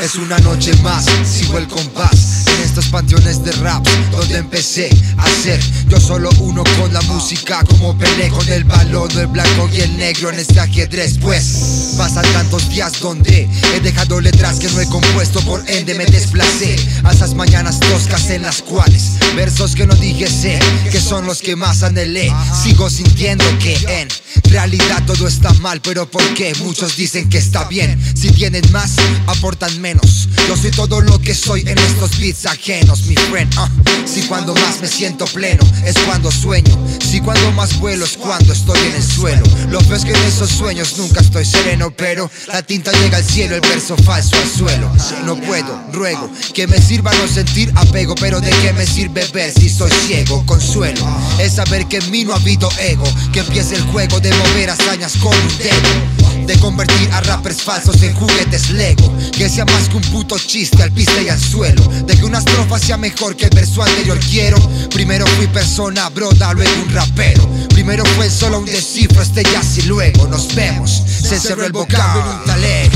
es una noche más, sigo el compás en estos panteones de rap donde empecé a ser yo solo uno con la música, como Pelé con el balón, el blanco y el negro en este ajedrez. Pues pasan tantos días donde he dejado letras que no he compuesto, por ende me desplacé a esas mañanas toscas en las cuales versos que no dije sé que son los que más anhelé. Sigo sintiendo que en realidad todo está mal, pero ¿por qué? Muchos dicen que está bien. Si tienen más, aportan menos. Yo soy todo lo que soy en estos beats ajenos, mi friend. Si cuando más me siento pleno es cuando sueño, si cuando más vuelo es cuando estoy en el suelo. Lo peor es que en esos sueños nunca estoy sereno, pero la tinta llega al cielo, el verso falso al suelo. No puedo, ruego que me sirva no sentir apego, pero ¿de qué me sirve ver si soy ciego? Consuelo es saber que en mí no ha habido ego, que empiece el juego de mover hazañas con un dedo, de convertir a rappers falsos en juguetes Lego, que sea más que un puto chiste al piste y al suelo, de que una estrofa sea mejor que el verso anterior. Quiero, primero fui persona, broda, luego un rapero. Primero fue solo un descifro, este jazz y luego nos vemos. Se cerró el vocablo en un talego.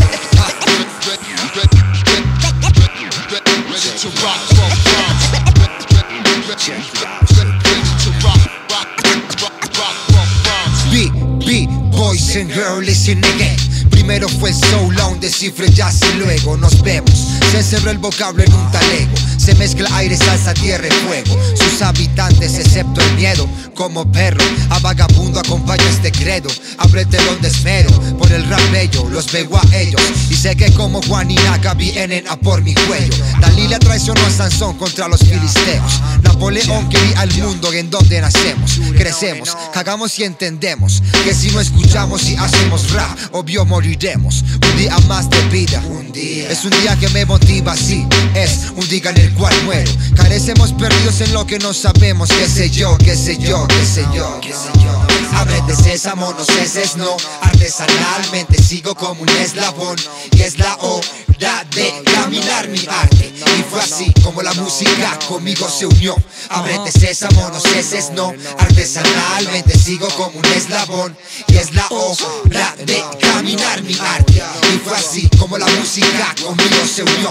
Boys and girls, listen again. Primero fue so long, descifre jazz y luego nos vemos. Se cerró el vocablo en un talego. Se mezcla aire, salsa, tierra y fuego. Sus habitantes, excepto el miedo, como perro a vagabundo acompaña este credo. Abre el telón de esmero por el rap bello, los veo a ellos y sé que como Juan y Naca vienen a por mi cuello. Dalila traicionó a Sansón contra los filisteos. Napoleón quería al mundo en donde nacemos, crecemos, cagamos y entendemos que si no escuchamos y hacemos rap, obvio moriremos. Un día más de vida, es un día que me motiva, sí, es un día en el cual muero. Carecemos perdidos en lo que no sabemos, qué sé yo, qué sé yo, qué sé yo, qué sé yo. Ábrete sésamo, no ceses, no. Artesanalmente sigo como un eslabón y es la hora de caminar mi arte. Y fue así como la música conmigo se unió. Ábrete sésamo, no ceses, no. Artesanalmente sigo como un eslabón y es la hora de caminar mi arte. Y fue así como la música conmigo se unió.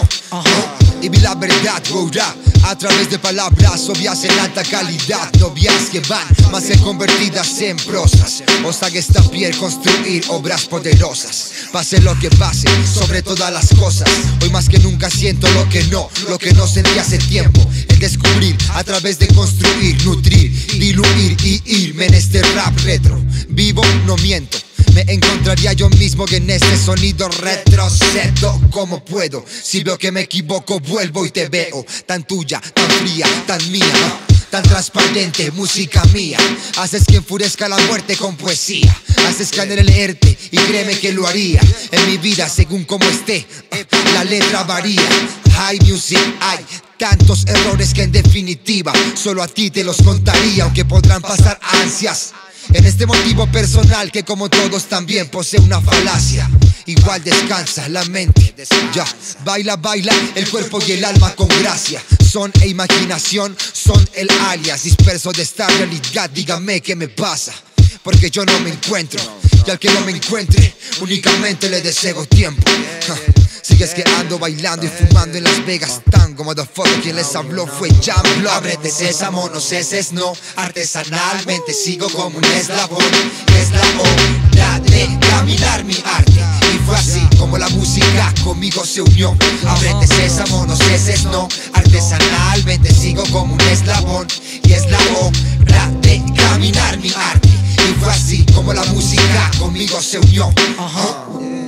Y vi la verdad, a través de palabras obvias en alta calidad, novias que van más que convertidas en prosas. Osa que esta piel construir obras poderosas. Pase lo que pase, sobre todas las cosas. Hoy más que nunca siento lo que no sentí hace tiempo. El descubrir a través de construir, nutrir, diluir y irme en este rap retro. Vivo, no miento. Me encontraría yo mismo en este sonido. Retrocedo como puedo. Si veo que me equivoco, vuelvo y te veo. Tan tuya, tan fría, tan mía, tan transparente, música mía. Haces que enfurezca la muerte con poesía. Haces que anhele leerte y créeme que lo haría. En mi vida según como esté, la letra varía. High music, hay tantos errores que en definitiva solo a ti te los contaría, aunque podrán pasar ansias en este motivo personal que como todos también posee una falacia. Igual descansa la mente, ya, baila, baila el cuerpo y el alma con gracia. Son e imaginación, son el alias disperso de esta realidad. Dígame qué me pasa, porque yo no me encuentro. Y al que no me encuentre, únicamente le deseo tiempo. Sigues que ando bailando y fumando en Las Vegas tango, motherfucker, quien les habló fue Jamlo. Ábrete sésamo, no ceses, no. Artesanalmente sigo como un eslabón. Es la hora de caminar mi arte. Y fue así como la música conmigo se unió. Ábrete sésamo, no ceses, no. Artesanalmente sigo como un eslabón. Y es la hora de caminar mi arte. Y fue así como la música conmigo se unió.